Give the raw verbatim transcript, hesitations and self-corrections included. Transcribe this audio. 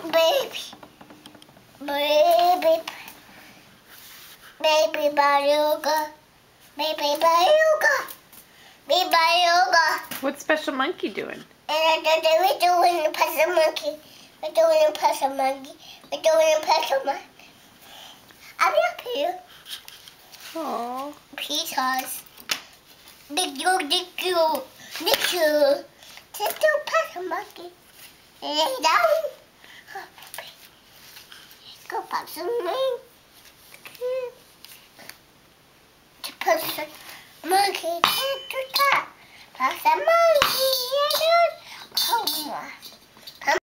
Baby. Baby. Baby Baruga. Baby Baruga. Baby Baruga. What's Special Monkey doing? And we're doing the puzzle monkey. We're doing the puzzle monkey. We're doing the puzzle monkey. I'm up here. Aww. Because Nick you, Nick you, Nick you. Just do puzzle monkey. Lay down. Oh, baby. Go puzzle monkey. To puzzle monkey. To top. Puzzle monkey. Come on.